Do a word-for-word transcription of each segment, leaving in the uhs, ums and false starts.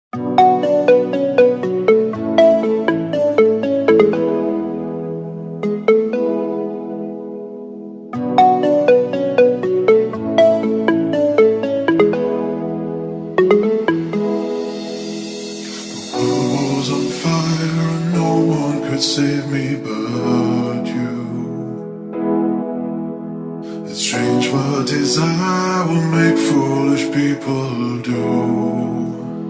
Save me but you. It's strange what desire will make foolish people do.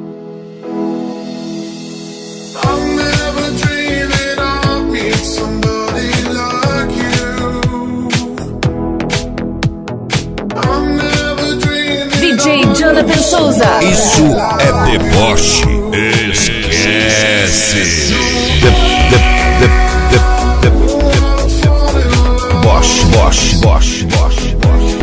I'm never dreaming I'll meet somebody like you. I'm never dreaming D J Jonathan Souza. Isso é deboche. Esquece. De, de, de, de, de, de, de. Bosch, Bosch, Bosch, Bosch, Bosch.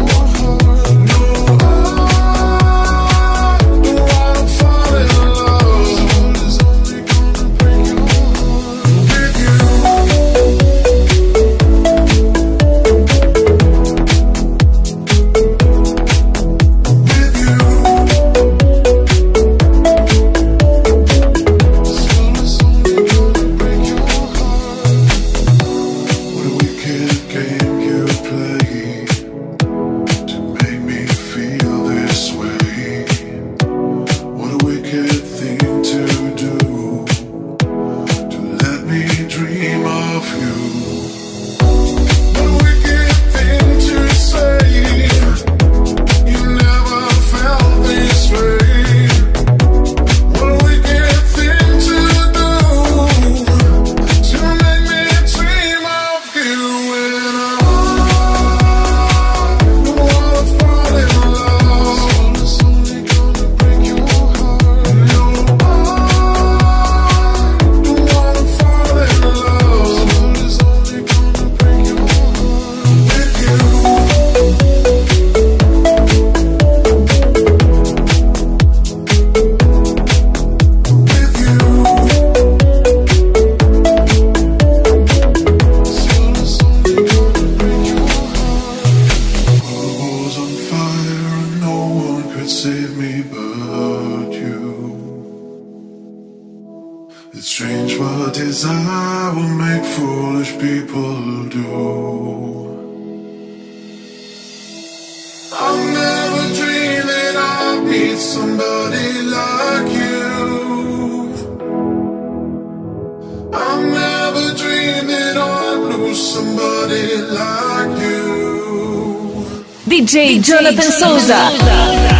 Save me but you. It's strange what desire will make foolish people do. I'm never dreaming I'll meet somebody like you. I'm never dreaming I'll lose somebody like you. D J Jonathan Souza.